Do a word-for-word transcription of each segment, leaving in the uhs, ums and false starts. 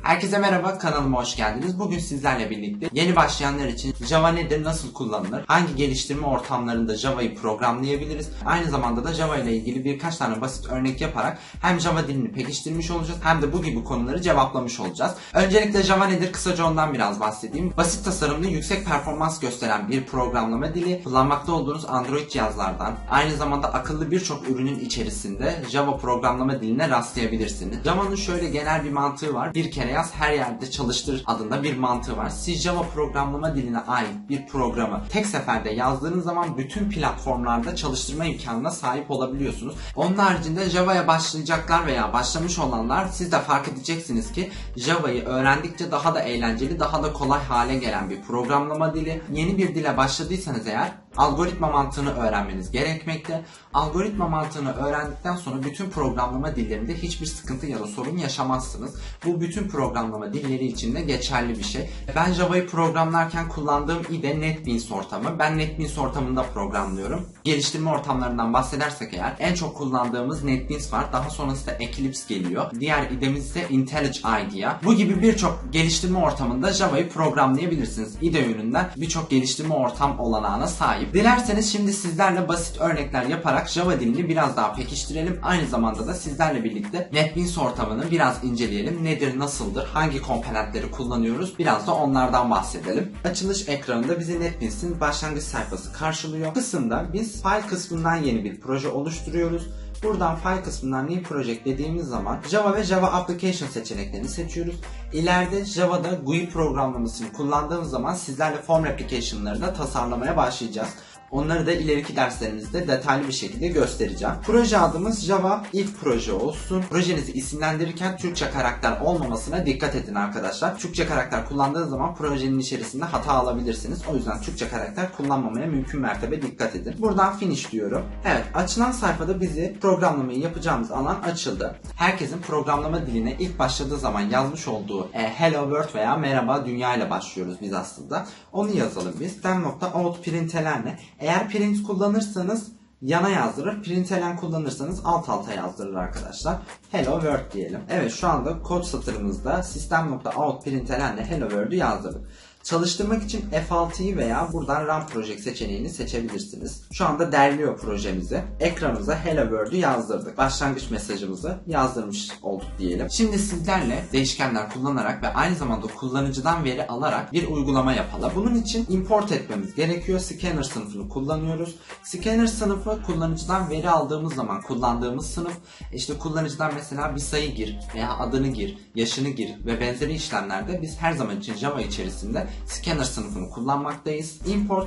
Herkese merhaba, kanalıma hoş geldiniz. Bugün sizlerle birlikte yeni başlayanlar için Java nedir, nasıl kullanılır, hangi geliştirme ortamlarında Java'yı programlayabiliriz, aynı zamanda da Java ile ilgili birkaç tane basit örnek yaparak hem Java dilini pekiştirmiş olacağız hem de bu gibi konuları cevaplamış olacağız. Öncelikle Java nedir, kısaca ondan biraz bahsedeyim. Basit tasarımlı, yüksek performans gösteren bir programlama dili. Kullanmakta olduğunuz Android cihazlardan, aynı zamanda akıllı birçok ürünün içerisinde Java programlama diline rastlayabilirsiniz. Java'nın şöyle genel bir mantığı var. Bir kere yaz, her yerde çalıştır adında bir mantığı var. Siz Java programlama diline ait bir programı tek seferde yazdığınız zaman bütün platformlarda çalıştırma imkanına sahip olabiliyorsunuz. Onun haricinde Java'ya başlayacaklar veya başlamış olanlar, siz de fark edeceksiniz ki Java'yı öğrendikçe daha da eğlenceli, daha da kolay hale gelen bir programlama dili. Yeni bir dile başladıysanız eğer algoritma mantığını öğrenmeniz gerekmekte. Algoritma mantığını öğrendikten sonra bütün programlama dillerinde hiçbir sıkıntı ya da sorun yaşamazsınız. Bu bütün programlama dilleri için de geçerli bir şey. Ben Java'yı programlarken kullandığım I D E NetBeans ortamı. Ben NetBeans ortamında programlıyorum. Geliştirme ortamlarından bahsedersek eğer en çok kullandığımız NetBeans var. Daha sonrasında Eclipse geliyor. Diğer I D E'miz ise IntelliJ IDEA. Bu gibi birçok geliştirme ortamında Java'yı programlayabilirsiniz. I D E üründen birçok geliştirme ortam olanağına sahip. Dilerseniz şimdi sizlerle basit örnekler yaparak Java dilini biraz daha pekiştirelim. Aynı zamanda da sizlerle birlikte NetBeans ortamını biraz inceleyelim. Nedir, nasıldır, hangi komponentleri kullanıyoruz, biraz da onlardan bahsedelim. Açılış ekranında bizi NetBeans'in başlangıç sayfası karşılıyor. Bu kısımda biz file kısmından yeni bir proje oluşturuyoruz. Buradan file kısmından new project dediğimiz zaman Java ve Java Application seçeneklerini seçiyoruz. İleride Java'da G U I programlamasını kullandığımız zaman sizlerle Form Application'ları da tasarlamaya başlayacağız. Onları da ileriki derslerimizde detaylı bir şekilde göstereceğim. Proje adımız Java ilk proje olsun. Projenizi isimlendirirken Türkçe karakter olmamasına dikkat edin arkadaşlar. Türkçe karakter kullandığınız zaman projenin içerisinde hata alabilirsiniz. O yüzden Türkçe karakter kullanmamaya mümkün mertebe dikkat edin. Buradan finish diyorum. Evet, açılan sayfada bizi programlamayı yapacağımız alan açıldı. Herkesin programlama diline ilk başladığı zaman yazmış olduğu e, Hello World veya Merhaba Dünya ile başlıyoruz biz aslında. Onu yazalım biz. System.out println. Eğer print kullanırsanız yana yazdırır, println kullanırsanız alt alta yazdırır arkadaşlar. Hello World diyelim. Evet, şu anda kod satırımızda System.out println ile Hello World'ü yazdırdık. Çalıştırmak için F altıyı veya buradan Run Project seçeneğini seçebilirsiniz. Şu anda derliyor projemizi. Ekranımıza Hello World'ü yazdırdık. Başlangıç mesajımızı yazdırmış olduk diyelim. Şimdi sizlerle değişkenler kullanarak ve aynı zamanda kullanıcıdan veri alarak bir uygulama yapalım. Bunun için import etmemiz gerekiyor. Scanner sınıfını kullanıyoruz. Scanner sınıfı kullanıcıdan veri aldığımız zaman kullandığımız sınıf. İşte kullanıcıdan mesela bir sayı gir veya adını gir, yaşını gir ve benzeri işlemlerde biz her zaman için Java içerisinde Scanner sınıfını kullanmaktayız. Import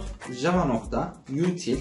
java.util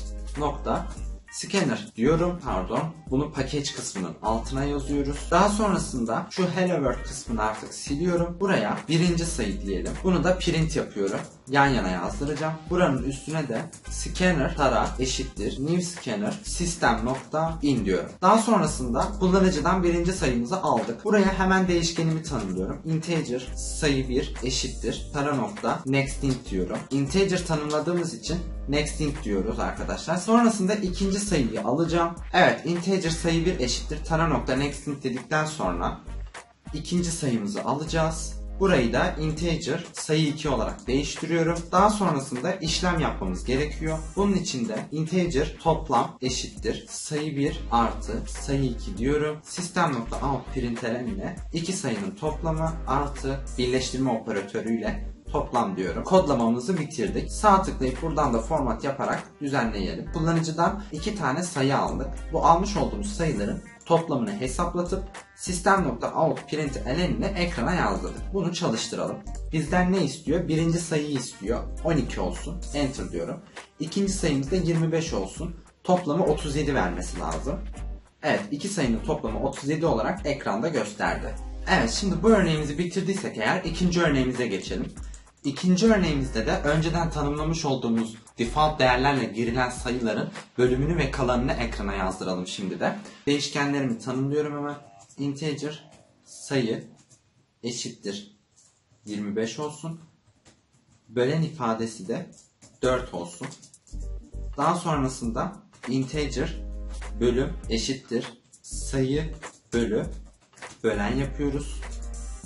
Scanner diyorum. Pardon. Bunu package kısmının altına yazıyoruz. Daha sonrasında şu Hello World kısmını artık siliyorum. Buraya birinci sayı diyelim. Bunu da print yapıyorum. Yan yana yazdıracağım. Buranın üstüne de scanner tara eşittir new scanner system.in diyorum. Daha sonrasında kullanıcıdan birinci sayımızı aldık. Buraya hemen değişkenimi tanımlıyorum. Integer sayı bir eşittir tara nokta nextInt diyorum. Integer tanımladığımız için nextInt diyoruz arkadaşlar. Sonrasında ikinci sayıyı alacağım. Evet, integer sayı bir eşittir tara nokta nextInt dedikten sonra ikinci sayımızı alacağız. Burayı da integer sayı iki olarak değiştiriyorum. Daha sonrasında işlem yapmamız gerekiyor. Bunun için de integer toplam eşittir sayı bir artı sayı iki diyorum. System.out println ile iki sayının toplamı artı birleştirme operatörüyle toplam diyorum. Kodlamamızı bitirdik. Sağ tıklayıp buradan da format yaparak düzenleyelim. Kullanıcıdan iki tane sayı aldık. Bu almış olduğumuz sayıların toplamını hesaplatıp System.out println ile ekrana yazdırdık. Bunu çalıştıralım. Bizden ne istiyor? Birinci sayıyı istiyor. on iki olsun. Enter diyorum. İkinci sayımız da yirmi beş olsun. Toplamı otuz yedi vermesi lazım. Evet, iki sayının toplamı otuz yedi olarak ekranda gösterdi. Evet, şimdi bu örneğimizi bitirdiysek eğer ikinci örneğimize geçelim. İkinci örneğimizde de önceden tanımlamış olduğumuz default değerlerle girilen sayıların bölümünü ve kalanını ekrana yazdıralım şimdi de. Değişkenlerimi tanımlıyorum hemen. Integer sayı eşittir yirmi beş olsun. Bölen ifadesi de dört olsun. Daha sonrasında integer bölüm eşittir sayı bölü bölen yapıyoruz.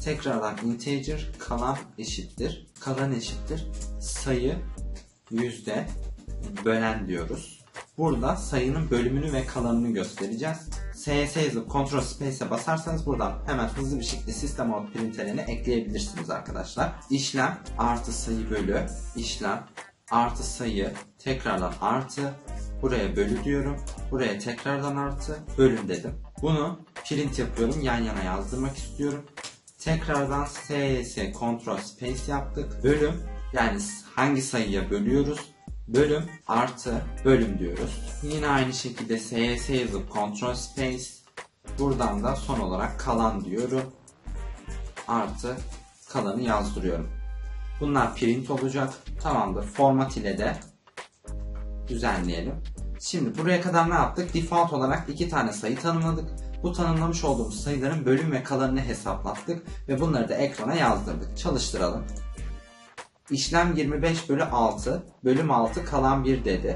Tekrardan integer kalan eşittir. Kalan eşittir. Sayı yüzde bölen diyoruz. Burada sayının bölümünü ve kalanını göstereceğiz. S S yazıp Ctrl Space'e basarsanız buradan hemen hızlı bir şekilde System Out println'i ekleyebilirsiniz arkadaşlar. İşlem artı sayı bölü işlem artı sayı tekrardan artı buraya bölü diyorum. Buraya tekrardan artı bölüm dedim. Bunu print yapıyorum. Yan yana yazdırmak istiyorum. Tekrardan S S Ctrl Space yaptık. Bölüm yani hangi sayıya bölüyoruz? Bölüm artı bölüm diyoruz. Yine aynı şekilde S S yazıp Ctrl Space. Buradan da son olarak kalan diyorum. Artı kalanı yazdırıyorum. Bunlar print olacak. Tamamdır. Format ile de düzenleyelim. Şimdi buraya kadar ne yaptık? Default olarak iki tane sayı tanımladık. Bu tanımlamış olduğumuz sayıların bölüm ve kalanını hesaplattık ve bunları da ekrana yazdırdık. Çalıştıralım. İşlem yirmi beş bölü altı, bölüm altı kalan bir dedi.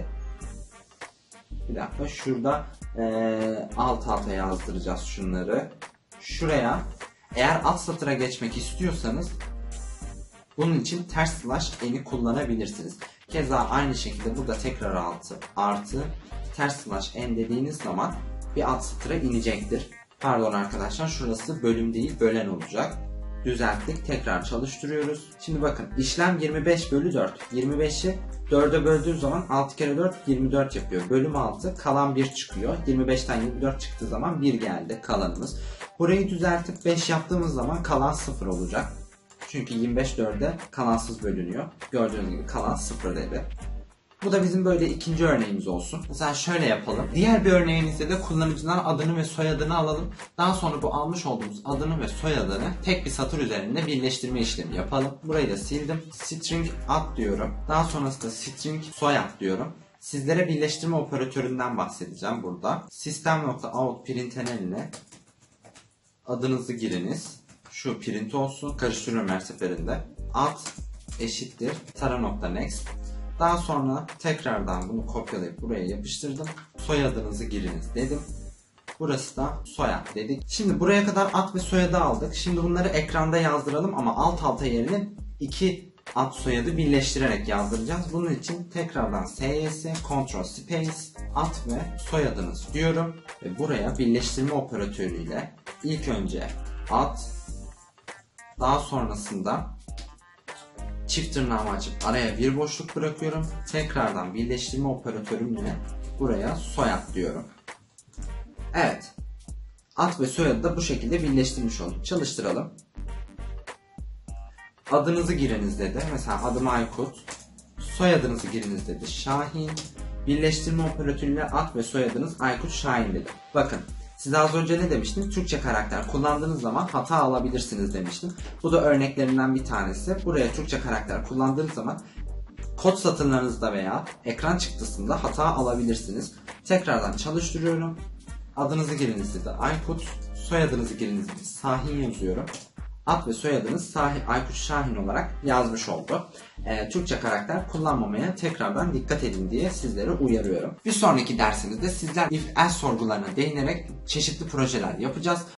Bir dakika şurada ee, alt alta yazdıracağız şunları. Şuraya eğer alt satıra geçmek istiyorsanız bunun için ters slash n'i kullanabilirsiniz. Keza aynı şekilde burada tekrar altı artı ters slash n dediğiniz zaman bir alt satıra inecektir. Pardon arkadaşlar, şurası bölüm değil bölen olacak. Düzelttik, tekrar çalıştırıyoruz. Şimdi bakın işlem yirmi beş bölü dört. yirmi beşi dörde böldüğüm zaman altı kere dört yirmi dört yapıyor. Bölüm altı kalan bir çıkıyor. yirmi beşten yirmi dört çıktığı zaman bir geldi kalanımız. Burayı düzeltip beş yaptığımız zaman kalan sıfır olacak. Çünkü yirmi beş dörde kalansız bölünüyor. Gördüğünüz gibi kalan sıfır dedi. Bu da bizim böyle ikinci örneğimiz olsun. Mesela şöyle yapalım. Diğer bir örneğimizde de kullanıcıdan adını ve soyadını alalım. Daha sonra bu almış olduğumuz adını ve soyadını tek bir satır üzerinde birleştirme işlemi yapalım. Burayı da sildim. String ad diyorum. Daha sonrasında string soyad diyorum. Sizlere birleştirme operatöründen bahsedeceğim burada. System.out println'ine adınızı giriniz. Şu print olsun. Karıştırıyorum her seferinde. Ad eşittir tara.next. Daha sonra tekrardan bunu kopyalayıp buraya yapıştırdım. Soyadınızı giriniz dedim. Burası da soyad dedik. Şimdi buraya kadar ad ve soyadı aldık. Şimdi bunları ekranda yazdıralım ama alt alta yerine iki ad soyadı birleştirerek yazdıracağız. Bunun için tekrardan S S Ctrl Space ad ve soyadınız diyorum. Ve buraya birleştirme operatörüyle ilk önce ad, daha sonrasında çift tırnağımı açıp araya bir boşluk bırakıyorum. Tekrardan birleştirme operatörümle buraya soyad diyorum. Evet. Ad ve soyadı da bu şekilde birleştirmiş olduk. Çalıştıralım. Adınızı giriniz dedi. Mesela adım Aykut. Soyadınızı giriniz dedi. Şahin. Birleştirme operatörüyle ad ve soyadınız Aykut Şahin dedi. Bakın. Size az önce ne demiştim? Türkçe karakter kullandığınız zaman hata alabilirsiniz demiştim. Bu da örneklerinden bir tanesi. Buraya Türkçe karakter kullandığınız zaman kod satırlarınızda veya ekran çıktısında hata alabilirsiniz. Tekrardan çalıştırıyorum. Adınızı giriniz dedi Aykut. Soyadınızı giriniz dedi Şahin yazıyorum. Ad ve soyadınız Aykut Şahin olarak yazmış oldu. Ee, Türkçe karakter kullanmamaya tekrardan dikkat edin diye sizleri uyarıyorum. Bir sonraki dersimizde sizler if else sorgularına değinerek çeşitli projeler yapacağız.